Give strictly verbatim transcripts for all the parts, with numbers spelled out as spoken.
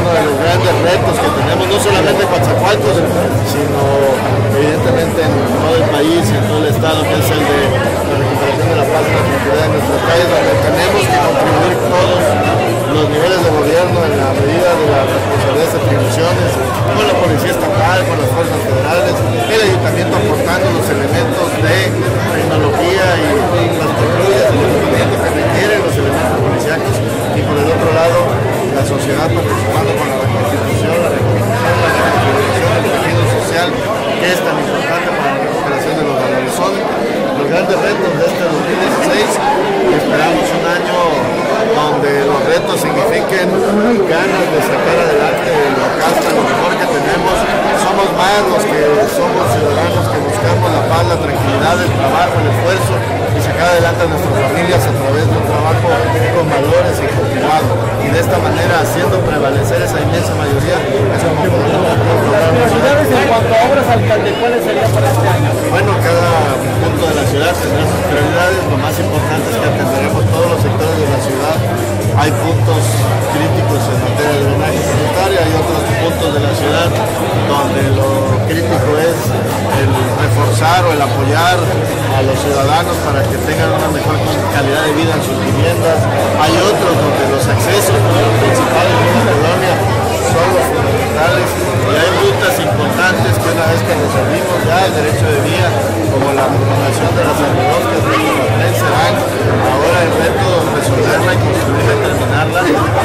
de los grandes retos que tenemos, no solamente en Coatzacoalcos, sino evidentemente en todo el país y en todo el estado, que es el de la recuperación de la paz y la tranquilidad en nuestras calles, donde tenemos que contribuir todos los niveles de gobierno en la medida de las responsabilidades y atribuciones, con la policía estatal, con las fuerzas federales, el ayuntamiento aportando los elementos de tecnología y las patrullas y el equipamiento que requieren los elementos policíacos, y por el otro lado la sociedad participando con la reconstitución, la reconstrucción, la reconfiguración del tejido social, que es tan importante para la recuperación de los valores. Son los grandes retos de este dos mil dieciséis. Esperamos un año donde los retos signifiquen ganas de sacar adelante lo que hasta lo mejor que tenemos. Somos más los que somos ciudadanos que buscamos la paz, la tranquilidad, el trabajo, el esfuerzo y sacar adelante a nuestras familias a través de un trabajo con valores y continuado. Y de esta manera, haciendo prevalecer esa inmensa mayoría, es el motivo de la prioridades en cuanto a obras, alcalde, ¿cuáles serían para este año? Bueno, cada punto de la ciudad tendrá sus prioridades. Lo más importante es que atenderemos todos los sectores de la ciudad. Hay puntos críticos en materia de drenaje sanitario, hay otros puntos de la ciudad donde lo crítico es el reforzar o el apoyar a los ciudadanos para que tengan una mejor calidad de vida en sus viviendas. Hay otros donde los accesos principales de la colonia son los fundamentales y hay rutas importantes que una vez que resolvimos ya el derecho de vía, como la prolongación de las agrobiológicas de la tren serán ahora el reto de resolverla y construirla y terminarla.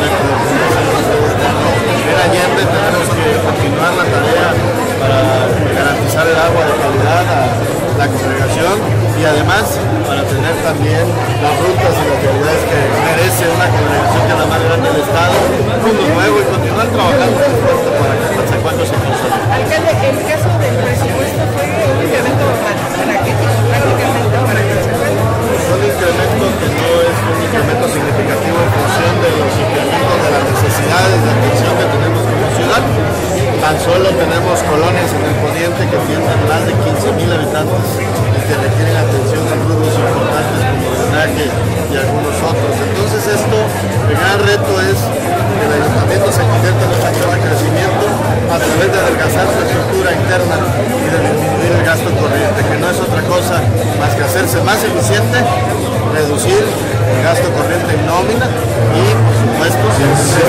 En Allende tenemos que continuar la tarea para garantizar el agua de calidad a la congregación y además para tener también las rutas y las realidades que merece una congregación que es la más grande del estado, un mundo nuevo, y continuar trabajando muy fuerte para que Coatzacoalcos se consolide. Alcalde, el caso del presupuesto fue un incremento raquítico prácticamente para Coatzacoalcos. Un incremento que no es un incremento significativo en función de los incrementos de las necesidades de atención que tenemos como ciudad. Tan solo tenemos colonias en el poniente que tienen más de quince mil habitantes y que requieren atención en rubros importantes como drenaje y algunos otros. Entonces esto, el gran reto es que el ayuntamiento se convierta en un factor de crecimiento a través de adelgazar su estructura interna y de disminuir el gasto corriente, que no es otra cosa más que hacerse más eficiente, reducir el gasto corriente en nómina y, por supuesto, de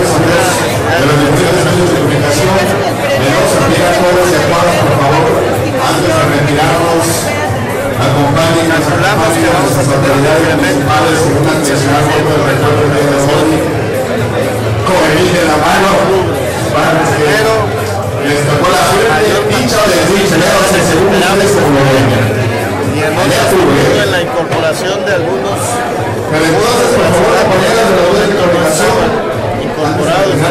la multiplicación, le vamos a pedir a todos y a todas, por favor, antes de retirarnos, acompañen a calculamos que vamos a tener un incremento de un diecisiete por ciento de la hoy, con el de la mano, para que les tocó la suerte, dicha de decir, señores, el segundo es como venga. Y en otro en la incorporación de algunos pero entonces, por favor, acompañen de la buena incorporación incorporados en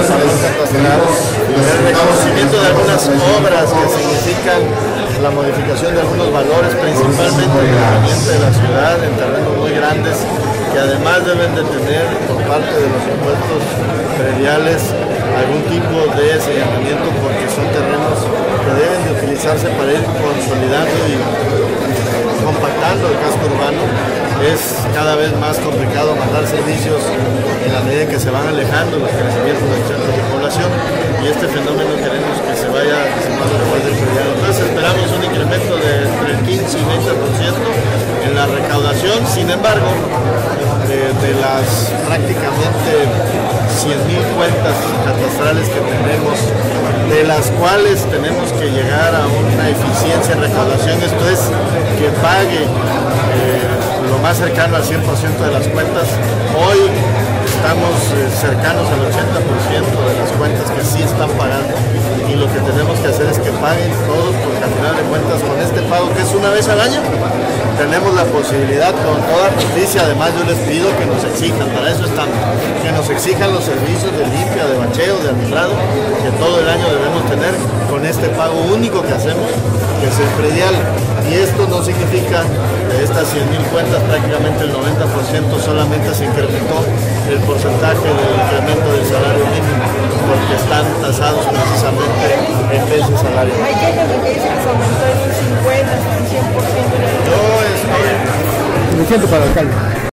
el reconocimiento de algunas obras que significan la modificación de algunos valores, principalmente en el ambiente de la ciudad, en terrenos muy grandes, que además deben de tener por parte de los impuestos prediales algún tipo de señalamiento, porque son terrenos que deben de utilizarse para ir consolidando y compactando el casco urbano. Es cada vez más complicado mandar servicios en la medida en que se van alejando los crecimientos de los centros de población, y este fenómeno queremos que se vaya disipando después del periodo. Entonces esperamos un incremento de entre el quince y veinte por ciento en la recaudación. Sin embargo, de, de las prácticamente cien mil cuentas catastrales que tenemos, de las cuales tenemos que llegar a una eficiencia en recaudación, esto es, que pague eh, lo más cercano al cien por ciento de las cuentas. Hoy estamos eh, cercanos al ochenta por ciento de las cuentas que sí están pagando, y lo que tenemos que hacer es que paguen todos, porque al final de cuentas con este pago, que es una vez al año, tenemos la posibilidad con toda justicia. Además yo les pido que nos exijan, para eso estamos, que nos exijan los servicios de limpia, de bacheo, de alumbrado, que todo el año debemos tener con este pago único que hacemos, que es el predial. Y esto no significa que de estas cien mil cuentas prácticamente el noventa por ciento solamente se incrementó el porcentaje del incremento del salario mínimo, porque están tasados precisamente en ese salario. Hay quienes que dicen que se aumentó en un cincuenta, un cien por ciento. Yo estoy... Me siento para el alcalde.